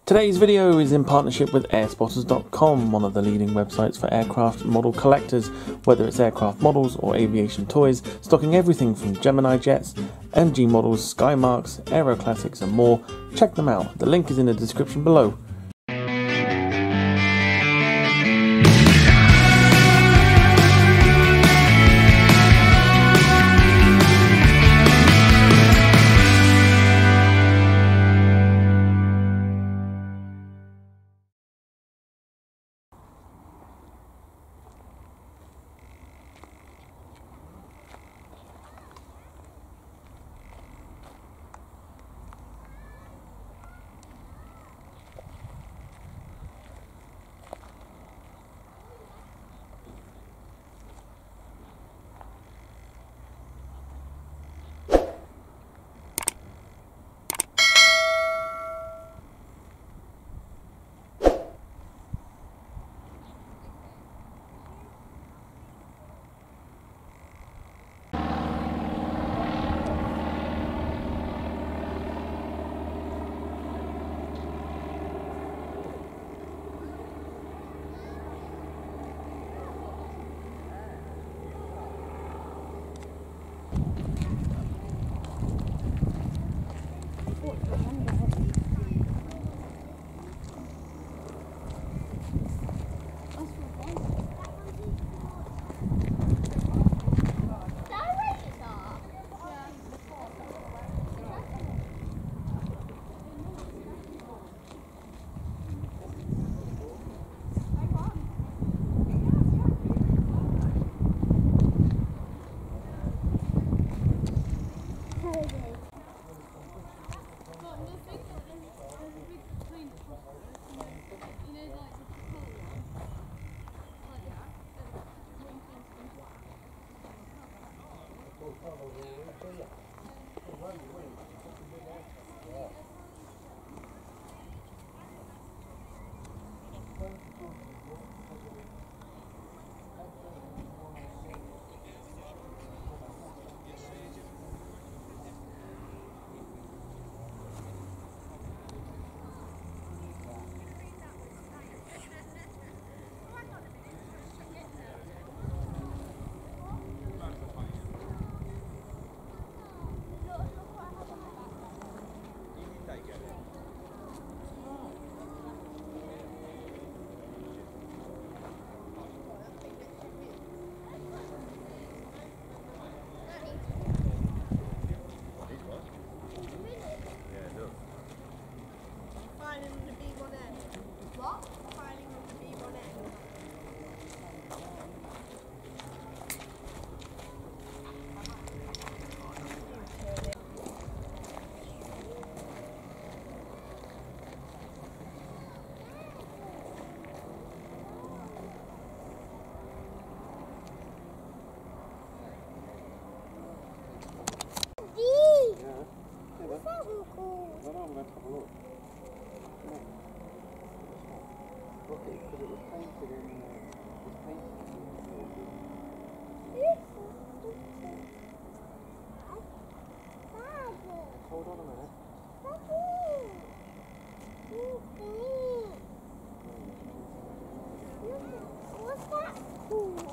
Today's video is in partnership with airspotters.com, one of the leading websites for aircraft model collectors, whether it's aircraft models or aviation toys, stocking everything from Gemini jets, NG models, Skymarks, Aero Classics and more. Check them out, the link is in the description below. Let's have a look. No. Okay, because it was painted in. Hold on a minute. What's that for?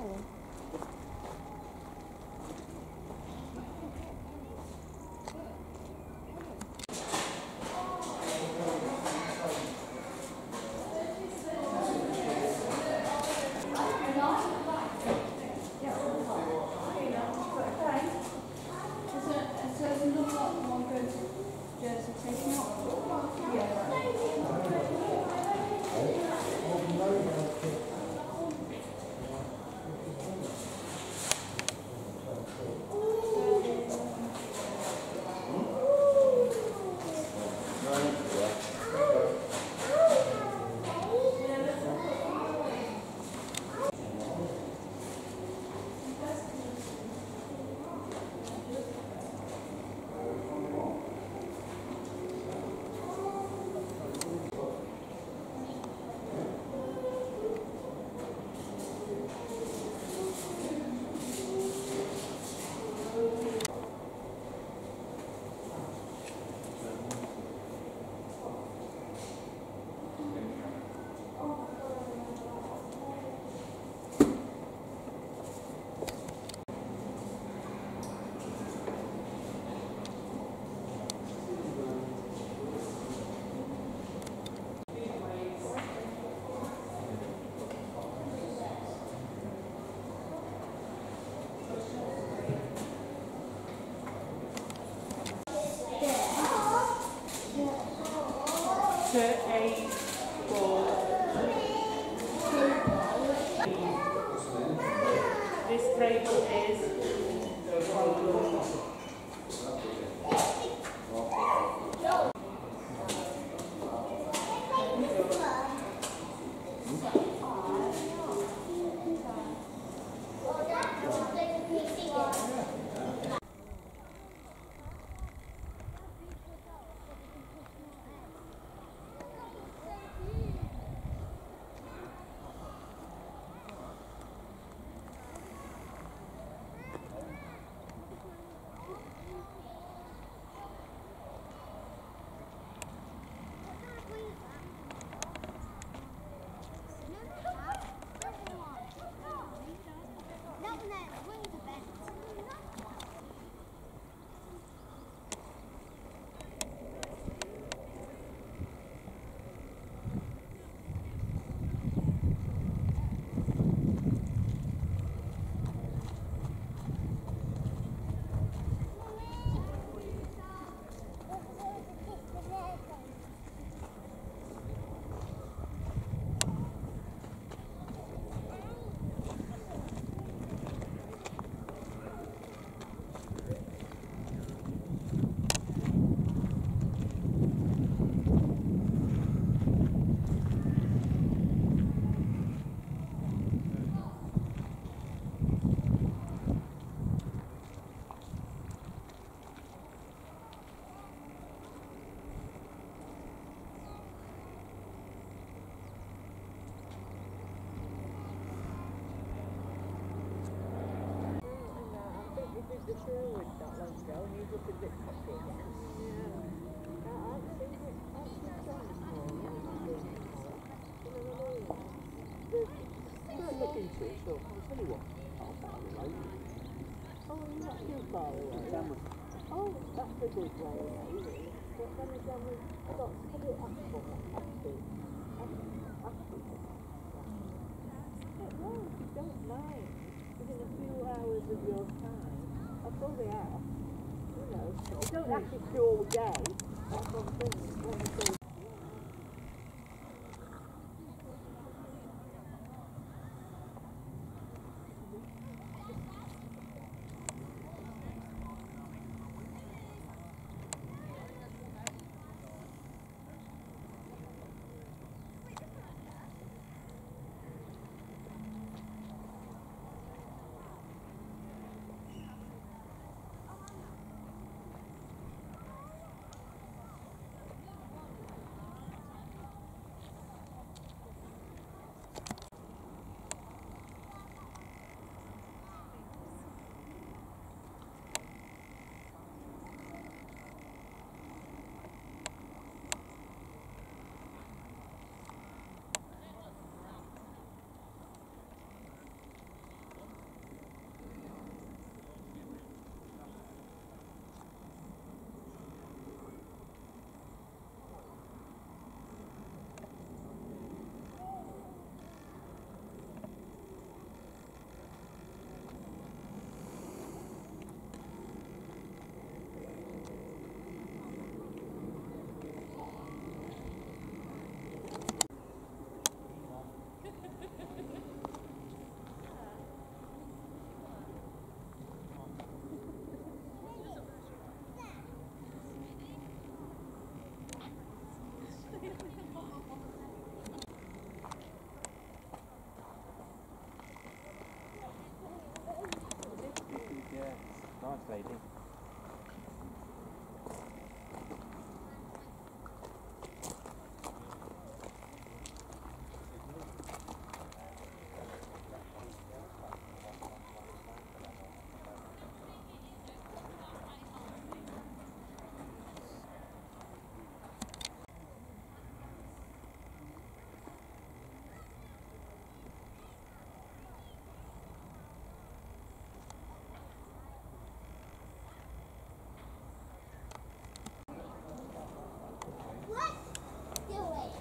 This table is the Sherwood not long ago, and he's looking a bit cocky again. Yeah. I've seen it. I've seen it on this morning. You know what I mean? Don't look into it, so I'll tell you what. I'll find it out. Oh, you're not too far away. Oh, that's a good way away, really. But then again, we've got to put it up for after. No, don't mind. Within a few hours of your time. That's all they are. You know, you don't have to do all day. That's one thing. nice lady. What? Do it.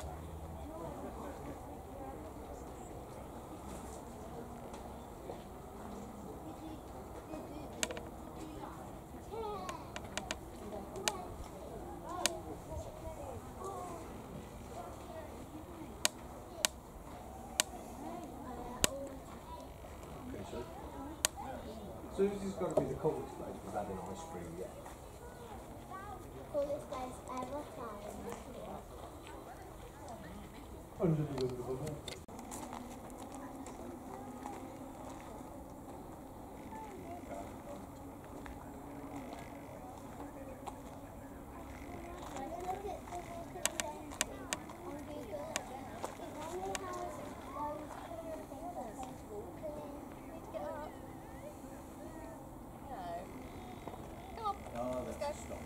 Susie's got to be the coolest place we've had in ice cream yet. Coolest place ever found. Unbelievable. Oh, that's stop.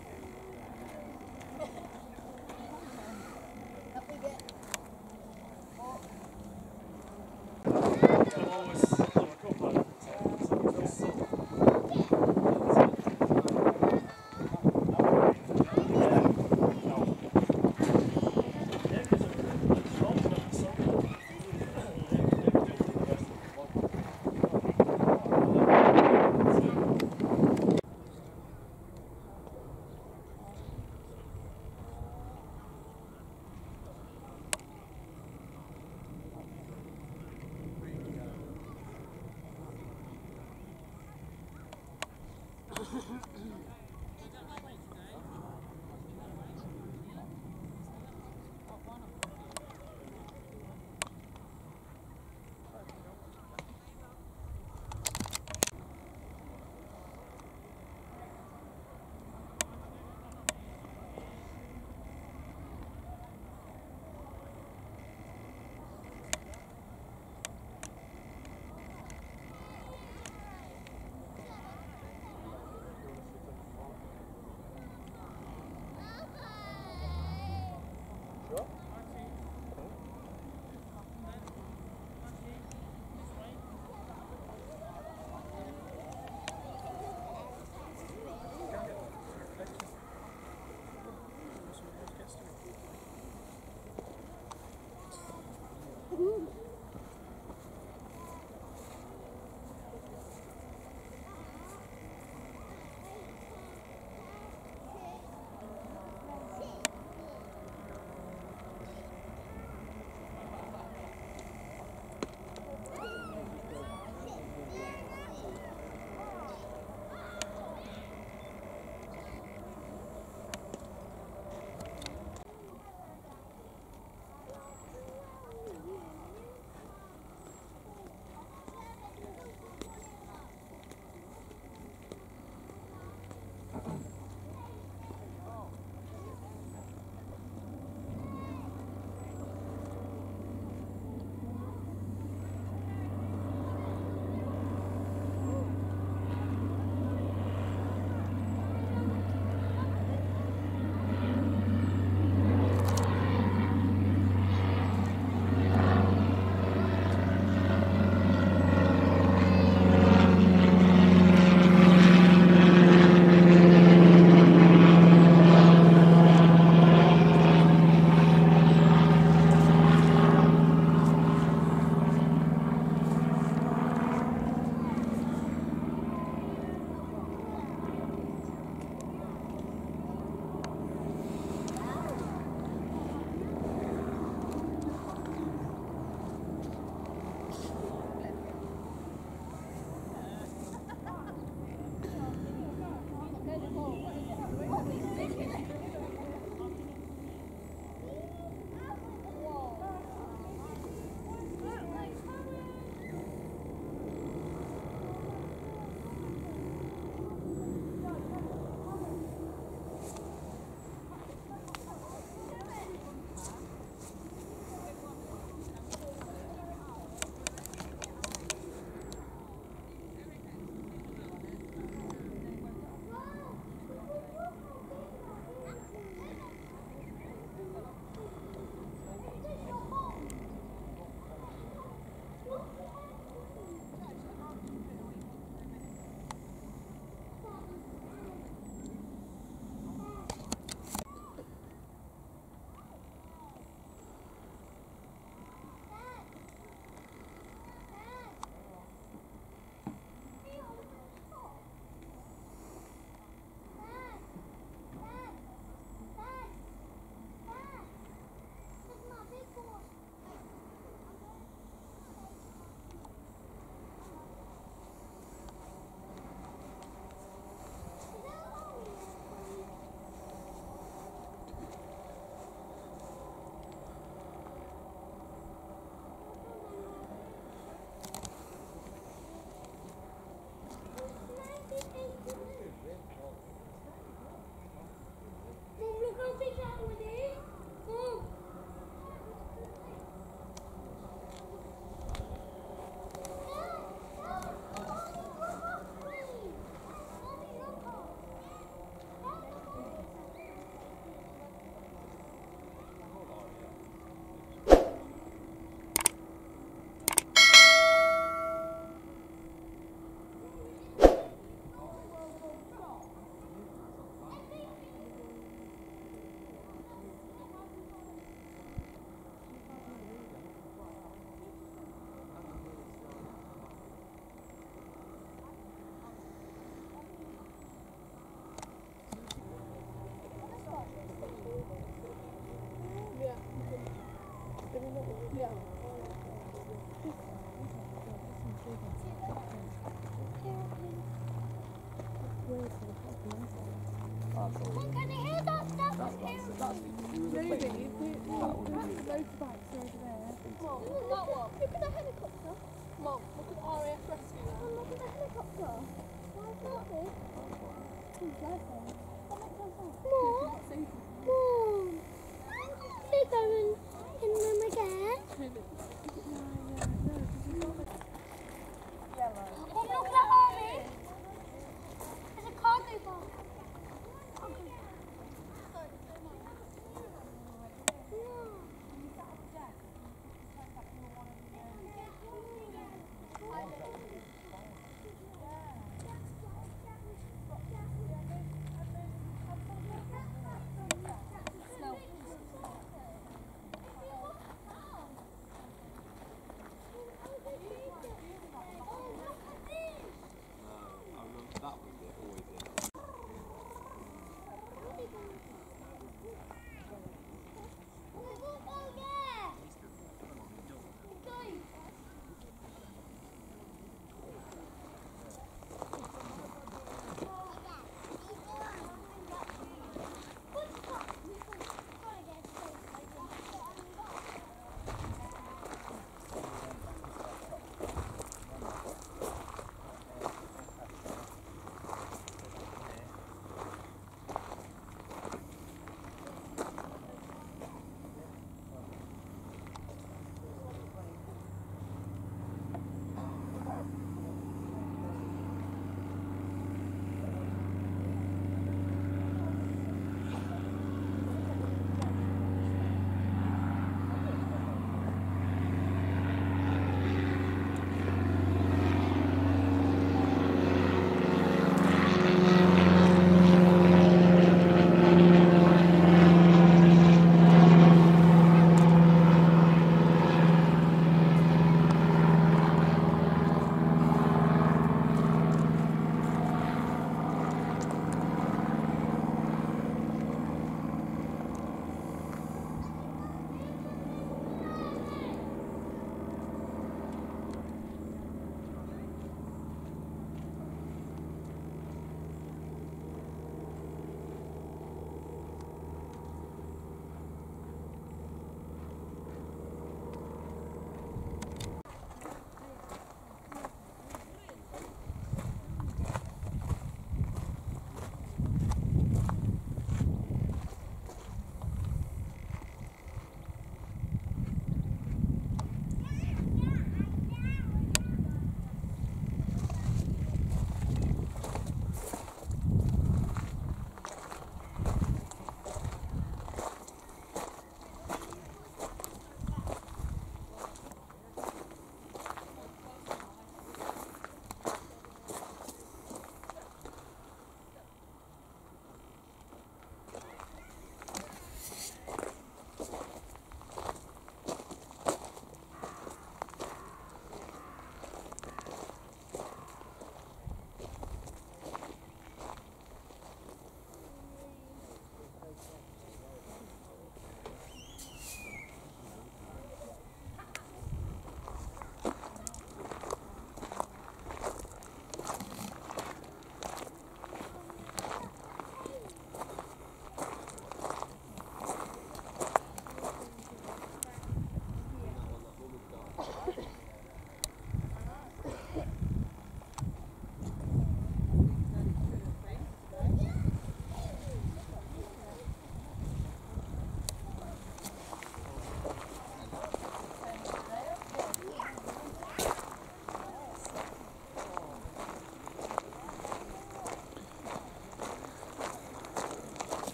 Look at the helicopter. Mom, look at the RAF rescue. Oh, look at the helicopter. Why is that big? Mom. Mom. They're going in them again. Oh, look at that army. There's a cargo bomb.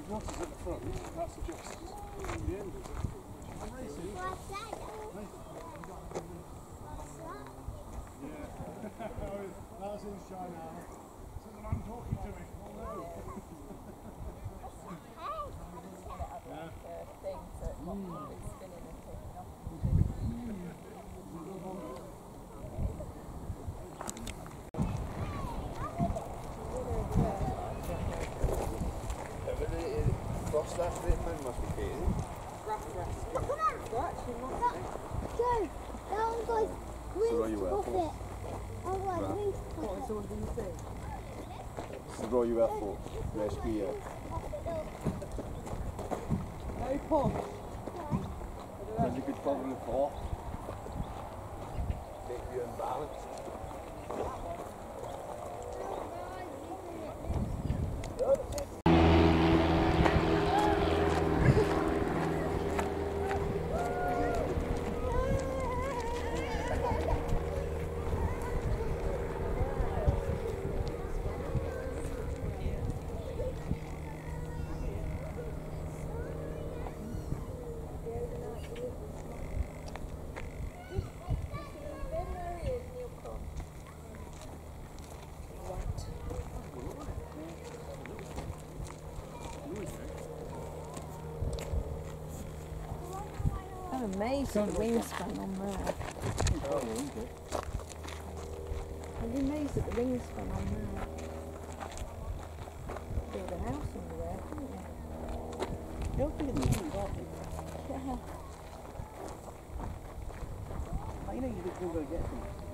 What's at the front? That suggests the end is I'm racing. What's that? Yeah. That's in China. So the man talking to me. Oh no. Thing, so it's not it's spinning and taking off. Cross that bit, man, must be beaten. Joe, that one goes So are you wings out off for? it. Oh, what, wings off it. So what do you think? So what are you out for? Rescue, Very posh. Really good problem for. Make you unbalanced. I'm amazed at the wingspan on there. I'm amazed at the wingspan on there. Build a house under there, couldn't you? You're feeling the wind, aren't you? Yeah. Like, you know you could go get them.